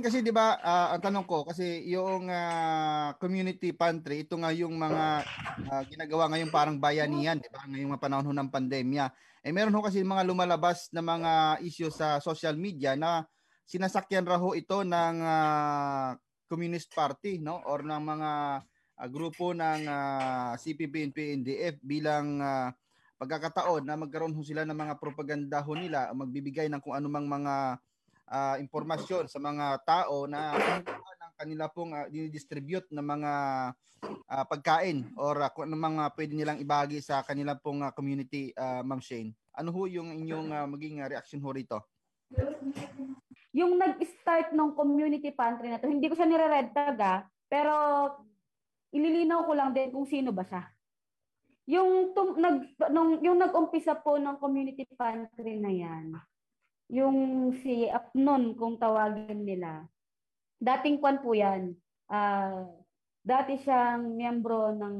kasi 'di ba, ang tanong ko kasi yung community pantry, ito nga yung mga ginagawa ngayon parang bayanihan, 'di ba? Ngayong mga panahon ho ng pandemya. Meron ho kasi mga lumalabas na mga issue sa social media na sinasakyan raw ho ito ng Communist Party, no? Or ng mga grupo ng CPP and PNDF bilang pagkakataon na magkaroon ho sila ng mga propaganda ho nila, magbibigay ng kung anumang mga impormasyon sa mga tao na kumukuha ng kanila pong dinidistribute ng mga pagkain or kung ano mga pwede nilang ibahagi sa kanila pong community, Ma'am Shane. Ano ho yung inyong maging reaction ho rito? Yung nag-start ng community pantry na to, hindi ko siya nire-red tag pero ililinaw ko lang din kung sino ba siya. Yung nag-umpisa po ng community pantry na yan, yung si Apnon kung tawagin nila. Dating kwan po yan. Dati siyang miyembro ng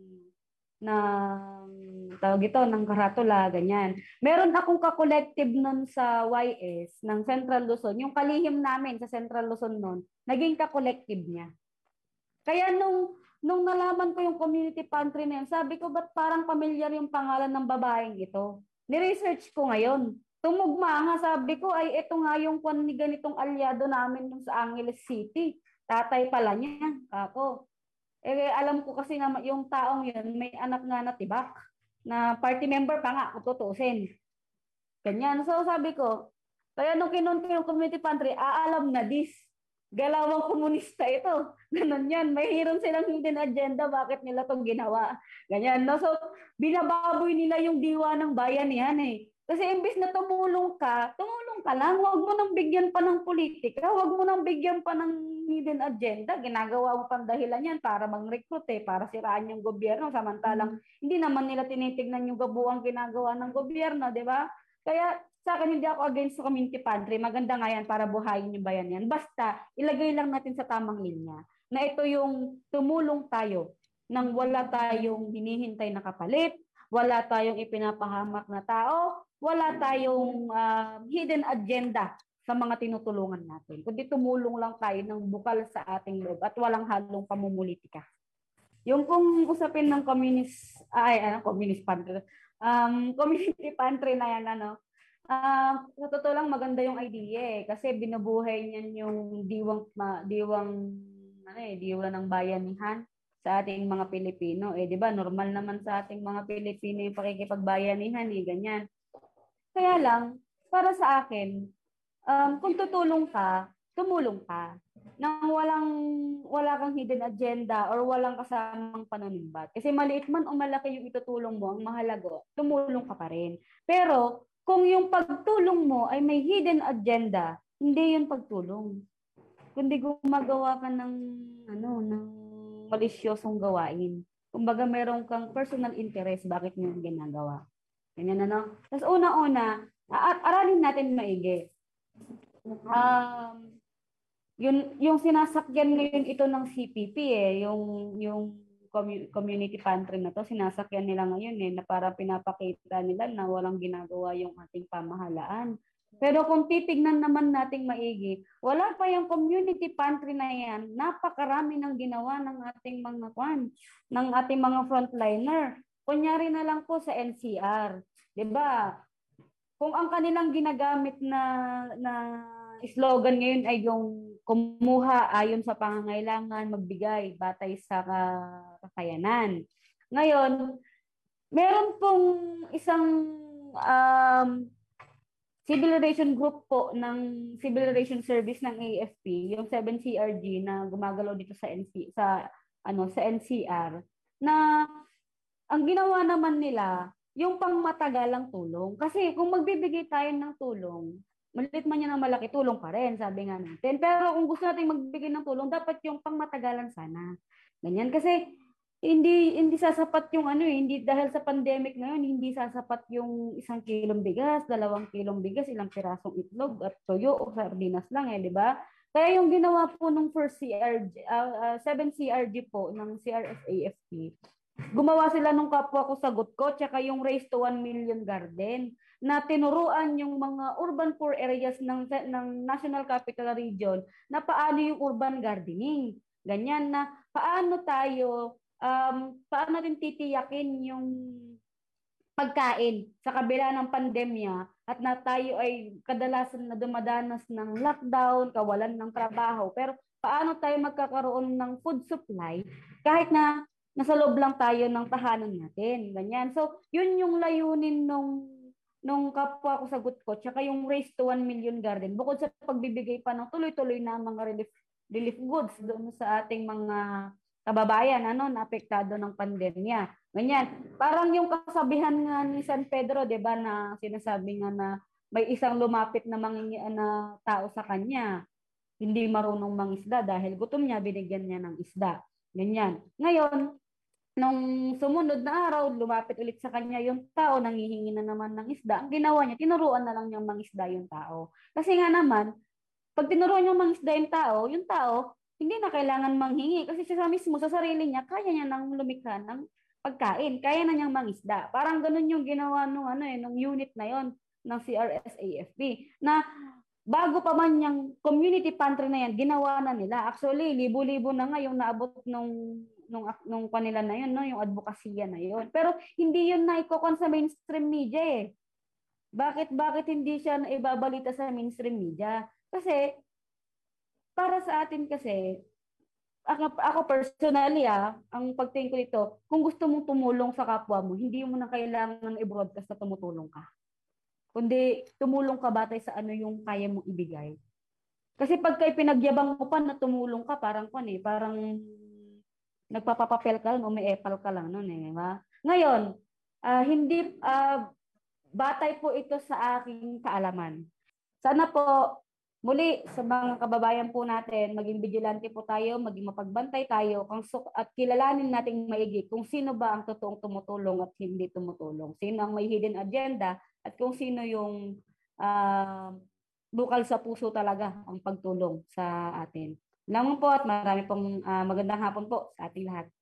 tawag ito, ng Karatula, ganyan. Meron akong ka-collective nun sa YS ng Central Luzon. Yung kalihim namin sa Central Luzon nun, naging ka-collective niya. Kaya nung nalaman ko yung community pantry na yun, sabi ko, ba't parang familiar yung pangalan ng babaeng ito? Ni-research ko ngayon. Tumugma nga, sabi ko, ay ito nga yung kwan ni ganitong alyado namin yung sa Angeles City. Tatay pala niya, ako. Alam ko kasi na yung taong yun, may anak nga na tibak, na party member pa nga, kung tutusin. Ganyan. So sabi ko, kaya nung kinunti yung community pantry, alam na this. Galawang komunista ito. Ganun yan. May hiram silang hidden agenda. Bakit nila itong ginawa? Ganyan. No? So, binababoy nila yung diwa ng bayan yan eh. Kasi imbis na tumulong ka lang. Huwag mo nang bigyan pa ng politika. Huwag mo nang bigyan pa ng hidden agenda. Ginagawa mo pang dahilan yan para mang-recruit para siraan yung gobyerno. Samantalang hindi naman nila tinitignan yung gabuang ginagawa ng gobyerno, di ba? Kaya sa akin, hindi ako against sa community pantry. Maganda nga yan para buhayin yung bayan yan. Basta, ilagay lang natin sa tamang linya na ito yung tumulong tayo nang wala tayong hinihintay na kapalit, wala tayong ipinapahamak na tao, wala tayong hidden agenda sa mga tinutulungan natin. Kundi tumulong lang tayo ng bukal sa ating loob at walang halong pamumulitika. Yung kung usapin ng community pantry na yan, sa totoo lang maganda yung idea kasi binubuhay niyan yung diwang ng bayanihan sa ating mga Pilipino. Di ba? Normal naman sa ating mga Pilipino yung pakikipagbayanihan, ganyan. Kaya lang, para sa akin, kung tumulong ka nang wala kang hidden agenda or walang kasamang panunumbat. Kasi maliit man o malaki yung itutulong mo, ang mahalaga, tumulong ka pa rin. Pero kung yung pagtulong mo ay may hidden agenda, hindi yun pagtulong. Kundi gumagawa ka ng malisyosong gawain. Kumbaga meron kang personal interest bakit mo yung ginagawa. Ganyan Tapos una-una, aralin natin maigi. Yung sinasakyan ngayon ito ng CPP yung community pantry na to, sinasakyan nila ngayon na para pinapakita nila na walang ginagawa yung ating pamahalaan. Pero kung titignan naman nating maigi, wala pa yung community pantry na yan, napakarami ng ginawa ng ating mga frontliner. Kunyari na lang po sa NCR, 'di ba? Kung ang kanilang ginagamit na slogan ngayon ay yung kumuha ayon sa pangangailangan, magbigay batay sa kakayanan. Ngayon, meron pong isang civil relation group po ng civil relation service ng AFP, yung 7CRG na gumagalaw dito sa NCR, na ang ginawa naman nila yung pangmatagalang tulong. Kasi kung magbibigay tayo ng tulong, maliit man yan ang malaki, tulong pa rin, sabi nga natin. Pero kung gusto natin magbigay ng tulong, dapat yung pangmatagalan sana. Ganyan. Kasi hindi sasapat yung hindi dahil sa pandemic ngayon, hindi sasapat yung 1 kilong bigas, 2 kilong bigas, ilang pirasong itlog at toyo o sardinas lang di ba? Kaya yung ginawa po nung 7CRG po ng CRS-AFP, gumawa sila nung kapwa ko sagot ko, tsaka yung Race to 1 Million Garden. na tinuruan yung mga urban poor areas ng National Capital Region na paano yung urban gardening. Ganyan na paano paano natin titiyakin yung pagkain sa kabila ng pandemya at na tayo ay kadalasan na dumadanas ng lockdown, kawalan ng trabaho. Pero paano tayo magkakaroon ng food supply kahit na nasa loob lang tayo ng tahanan natin. Ganyan. So, yun yung layunin nung kapwa ko sa Gutko, tsaka yung Race to 1 Million Garden. Bukod sa pagbibigay pa ng tuloy-tuloy na mga relief goods doon sa ating mga kababayan na apektado ng pandemya. Ganyan. Parang yung kasabihan nga ni San Pedro, 'di ba, na sinasabi nga na may isang lumapit na na tao sa kanya, hindi marunong mangisda dahil gutom niya, binigyan niya ng isda. Ganyan. Ngayon, nung sumunod na araw, lumapit ulit sa kanya yung tao, nanghihingi na naman ng isda. Ang ginawa niya, tinuruan na lang niyang mangisda yung tao. Kasi nga naman, pag tinuruan niyang mangisda yung tao, hindi na kailangan manghingi. Kasi siya mismo, sa sarili niya, kaya niya nang lumikha ng pagkain. Kaya na niyang mangisda. Parang ganun yung ginawa nung unit na yon ng CRS-AFP. Na bago pa man yung community pantry na yan, ginawa na nila. Actually, libo-libo na nga yung naabot nung kanila na yun, no? Yung advokasya na yun. Pero hindi yun na ikokon sa mainstream media eh. Bakit hindi siya naibabalita sa mainstream media? Kasi, para sa atin kasi, ako personally ang pagtingin ko dito, kung gusto mong tumulong sa kapwa mo, hindi mo na kailangan i-broadcast na tumutulong ka. Kundi tumulong ka batay sa ano yung kaya mong ibigay. Kasi pagka pinagyabang mo pa na tumulong ka, parang nagpapapapel ka lang o may epal ka lang noon eh, ba? Ngayon, hindi batay po ito sa aking kaalaman. Sana po muli sa mga kababayan po natin, maging vigilante po tayo, maging mapagbantay tayo at kilalanin nating maigi kung sino ba ang totoong tumutulong at hindi tumutulong. Sino ang may hidden agenda at kung sino yung bukal sa puso talaga ang pagtulong sa atin. Lamang po at marami pong magandang hapon po sa ating lahat.